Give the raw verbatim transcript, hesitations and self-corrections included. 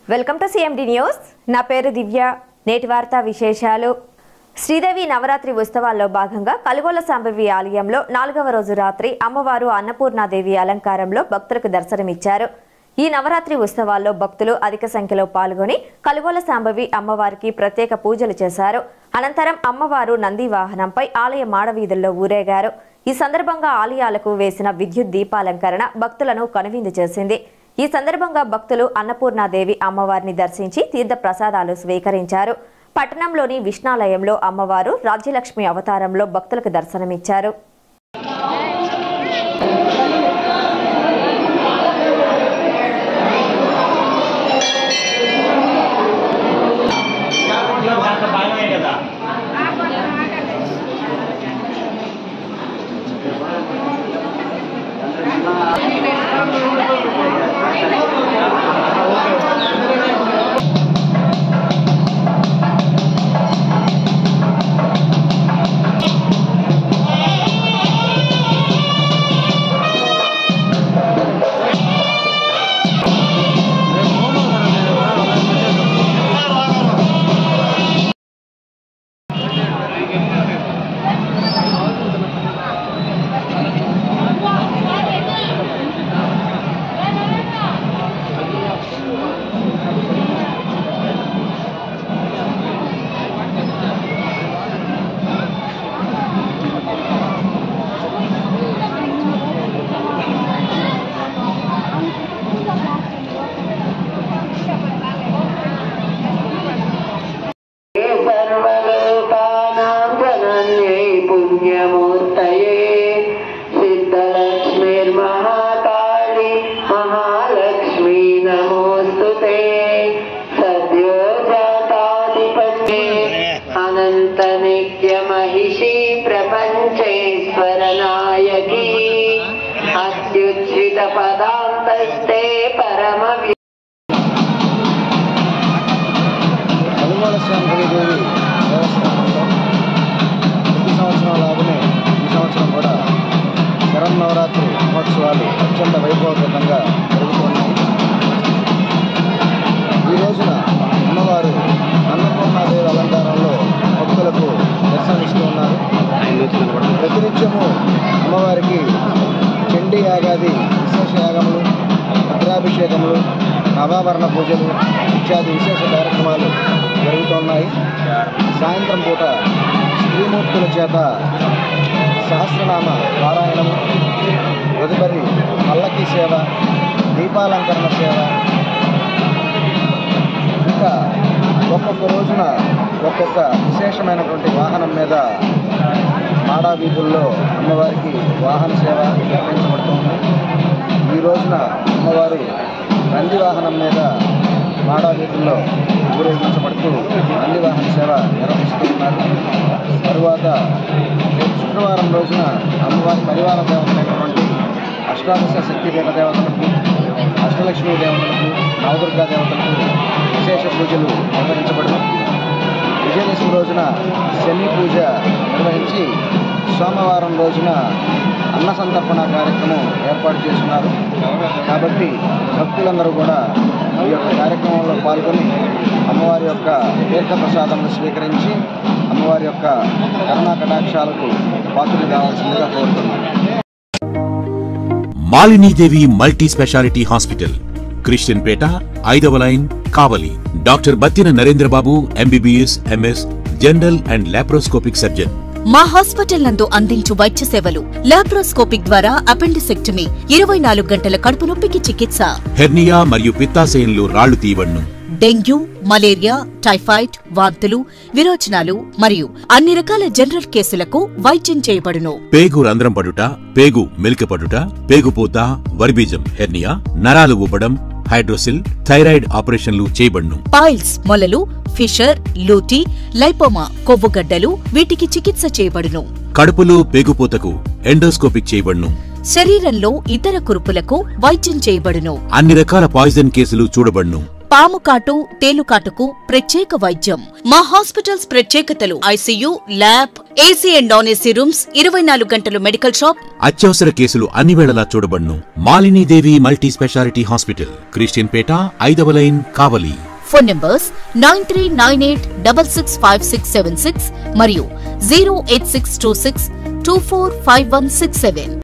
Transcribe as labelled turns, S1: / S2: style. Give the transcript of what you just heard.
S1: Welcome to CMD news. నా పేరు దివ్య. నేటి వార్తా విశేషాలు. శ్రీదేవి నవరాత్రి ఉత్సవాల్లో భాగంగా కలుగోల సాంబవి ఆలయంలో నాలుగవ రోజు రాత్రి అమ్మవారు అన్నపూర్ణాదేవి అలంకారంలో భక్తులకు దర్శనమిచ్చారు. ఈ నవరాత్రి ఉత్సవాల్లో భక్తులు అధిక సంఖ్యలో పాల్గొని కలుగోల సాంబవి అమ్మవారికి ప్రత్యేక పూజలు చేశారు. అనంతరం అమ్మవారు నంది వాహనంపై ఆలయ మాడవీధుల్లో ఊరేగారు. ఈ సందర్భంగా ఆలయాలకు వేసిన విద్యుత్ దీపాలంకరణ భక్తులను కనువిందు చేసింది. ఈ సందర్భంగా భక్తులు అన్నపూర్ణాదేవి అమ్మవారిని దర్శించి తీర్థ ప్రసాదాలు స్వీకరించారు. పట్టణంలోని విష్ణాలయంలో అమ్మవారు రాజ్యలక్ష్మి అవతారంలో భక్తులకు దర్శనమిచ్చారు.
S2: महिषी प्रपंचेश्वर नायकी अत्युच्छ्रित पदान्तस्ते परम
S3: కలుగోల సాంబవీదేవి దేవస్థానంలో ప్రతి సంవత్సరం లాగానే ఈ సంవత్సరం కూడా శరన్నవరాత్రి మహోత్సవాలు అత్యంత వైభవపేతంగా జరుగుతున్నాయి. ఈ రోజున అమ్మవారు అన్నపూర్ణాదేవి అలంకారంలో భక్తులకు దర్శనమిస్తూ ఉన్నారు. ప్రతినిత్యము అమ్మవారికి చండీ యాగాది విశేష యాగములు, రుద్రాభిషేకములు, నవాభరణ పూజలు ఇత్యాది విశేష కార్యక్రమాలు జరుగుతున్నాయి. సాయంత్రం పూట స్త్రీమూర్తుల చేత సహస్రనామ పారాయణము, తదుపరి పల్లకి సేవ, దీపాలంకరణ సేవ, ఇంకా ఒక్కొక్క రోజున ఒక్కొక్క విశేషమైనటువంటి వాహనం మీద మాడా వీధుల్లో అమ్మవారికి వాహన సేవ నిర్వహించబడుతుంది. ఈ రోజున అమ్మవారు నంది వాహనం మీద మాడా వీధుల్లో ఊరేగించబడుతూ నంది వాహన సేవ నిర్వహిస్తూ ఉన్నారు. తరువాత శుక్రవారం రోజున అమ్మవారి పరివార దేవతలైనటువంటి అష్టాదశ శక్తిపీఠ దేవతలకు, అష్టలక్ష్మీ దేవతలకు, నవదుర్గా దేవతలకు విశేష పూజలు నిర్వహించబడను. విజయదశమి రోజున శని పూజ నిర్వహించి సోమవారం రోజున అన్న సంతర్పణ కార్యక్రమం ఏర్పాటు చేస్తున్నారు. కాబట్టి భక్తులందరూ కూడా ఈ యొక్క కార్యక్రమంలో పాల్గొని అమ్మవారి యొక్క తీర్థ ప్రసాదాలను స్వీకరించి అమ్మవారి యొక్క కరుణా కటాక్షాలకు పాత్రలు కావాల్సిందిగా కోరుతున్నాను.
S4: Malinidevi multi speciality hospital, Christian Peta, ఐదవ line, Kavali. Doctor Battina Narendrababu, MBBS, MS, general and laparoscopic surgeon.
S5: మా హాస్పిటల్ నందు అందించు వైద్య సేవలు: లాప్రోస్కోపిక్ ద్వారా అపెండిసెక్టమీ, ఇరవై నాలుగు గంటల కడుపు నొప్పికి చికిత్స,
S4: హెర్నియా మరియు పిత్తాశయంలో రాళ్లు తీయబడును,
S5: డెంగ్యూ, మలేరియా, టైఫాయిడ్, వాంతులు, విరోచనాలు మరియు అన్ని రకాల జనరల్ కేసులకు వైద్యం చేయబడును.
S4: పేగు రంధ్రం పడుట, పేగు మెలికపడుట, పేగుపూత, వర్బీజం, హెర్నియా, నరాలు ఉబ్బడం, హైడ్రోసిల్, థైరాయిడ్ ఆపరేషన్లు చేయబడును.
S5: పైల్స్, మొలలు, ఫిషర్, లూటీ, లైపోమా, కొవ్వుగడ్డలు, వీటికి చికిత్స చేయబడును.
S4: కడుపులో పేగుపూతకు ఎండోస్కోపిక్ చేయబడును.
S5: శరీరంలో ఇతర కురుపులకు వైద్యం చేయబడును.
S4: అన్ని రకాల పాయిజన్ కేసులు చూడబడును.
S5: పాము కాటు, తేలుకాటుకు ప్రత్యేక వైద్యం. మా హాస్పిటల్స్ ప్రత్యేకతలు: ICU, lab, AC and non AC rooms, ఇరవై నాలుగు గంటలు మెడికల్ షాప్.
S4: అత్యవసర కేసులు అన్ని వేళలా చూడబడును. Malinidevi multi speciality hospital, Christian Peta, ఐదవ line, Kavali.
S5: Phone numbers nine three nine eight double six five six seven six మరియు zero eight six two six two four five one six seven.